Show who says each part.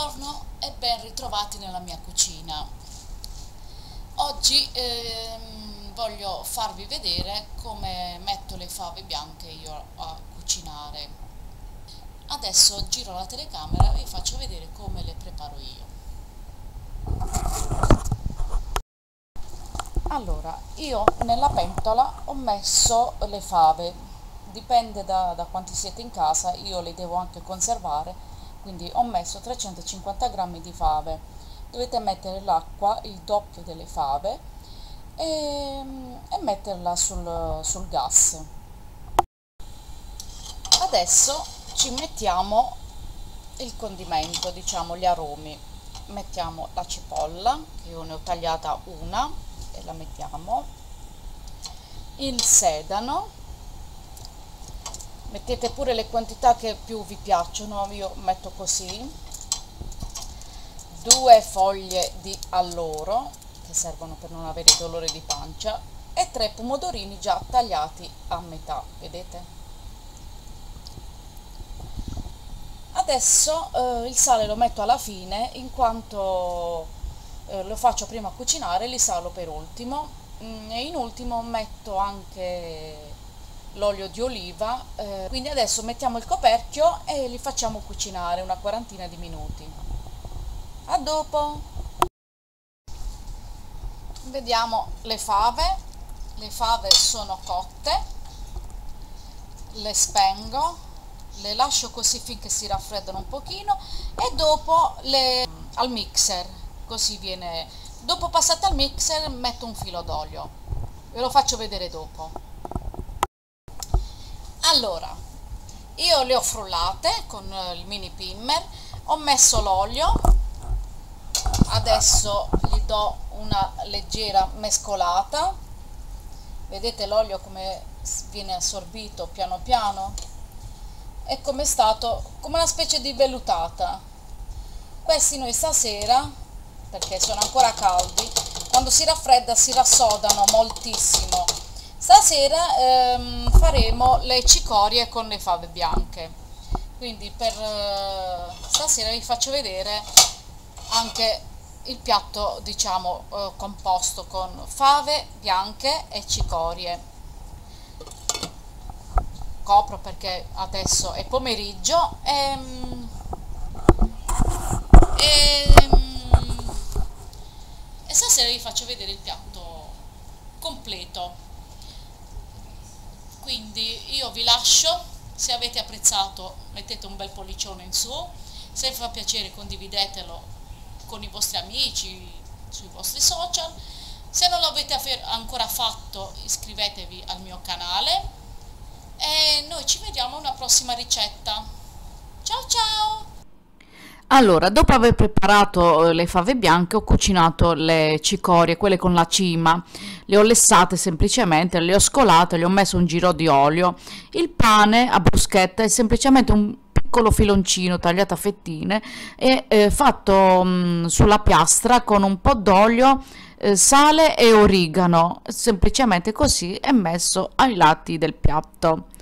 Speaker 1: Buongiorno e ben ritrovati nella mia cucina. Oggi voglio farvi vedere come metto le fave bianche io a cucinare. Adesso giro la telecamera e vi faccio vedere come le preparo io. Allora, io nella pentola ho messo le fave, dipende da quanti siete in casa, io le devo anche conservare, quindi ho messo 350 grammi di fave. Dovete mettere l'acqua, il doppio delle fave e metterla sul gas. Adesso ci mettiamo il condimento, diciamo gli aromi. Mettiamo la cipolla, che io ne ho tagliata una, e la mettiamo, il sedano, mettete pure le quantità che più vi piacciono, io metto così, 2 foglie di alloro che servono per non avere dolore di pancia e 3 pomodorini già tagliati a metà, vedete? Adesso il sale lo metto alla fine, in quanto lo faccio prima cucinare, li salo per ultimo, e in ultimo metto anche l'olio di oliva, quindi adesso mettiamo il coperchio e li facciamo cucinare una quarantina di minuti. A dopo! Vediamo le fave sono cotte, le spengo, le lascio così finché si raffreddano un pochino e dopo le al mixer, così viene. Dopo passate al mixer metto un filo d'olio, ve lo faccio vedere dopo. Allora, io le ho frullate con il mini primer, ho messo l'olio, adesso gli do una leggera mescolata, vedete l'olio come viene assorbito piano piano? È come stato come una specie di vellutata. Questi noi stasera, perché sono ancora caldi, quando si raffredda si rassodano moltissimo. Stasera faremo le cicorie con le fave bianche, quindi per stasera vi faccio vedere anche il piatto, diciamo, composto con fave bianche e cicorie. Copro perché adesso è pomeriggio e stasera vi faccio vedere il piatto completo. Quindi io vi lascio, se avete apprezzato mettete un bel pollicione in su, se vi fa piacere condividetelo con i vostri amici sui vostri social, se non l'avete ancora fatto iscrivetevi al mio canale e noi ci vediamo a una prossima ricetta. Ciao ciao! Allora, dopo aver preparato le fave bianche, ho cucinato le cicorie, quelle con la cima. Le ho lessate semplicemente, le ho scolate, le ho messo un giro di olio. Il pane a bruschetta è semplicemente un piccolo filoncino tagliato a fettine e fatto sulla piastra con un po' d'olio, sale e origano, semplicemente così, e messo ai lati del piatto.